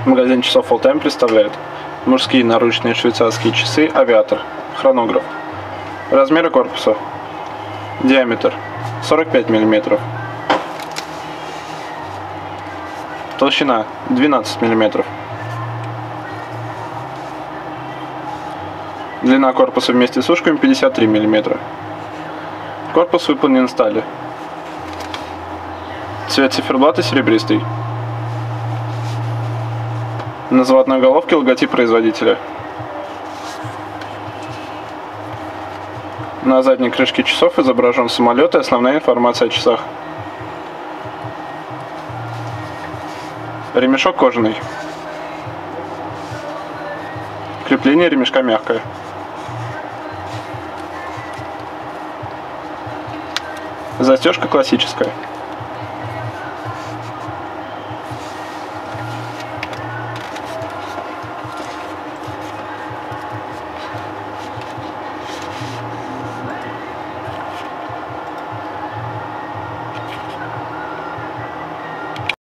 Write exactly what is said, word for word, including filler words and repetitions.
Магазин часов All Time представляет мужские наручные швейцарские часы «Авиатор», хронограф. Размеры корпуса. Диаметр сорок пять миллиметров. Толщина двенадцать миллиметров. Длина корпуса вместе с ушками пятьдесят три миллиметра. Корпус выполнен из стали. Цвет циферблата серебристый. На заводной головке логотип производителя. На задней крышке часов изображен самолет и основная информация о часах. Ремешок кожаный. Крепление ремешка мягкое. Застежка классическая.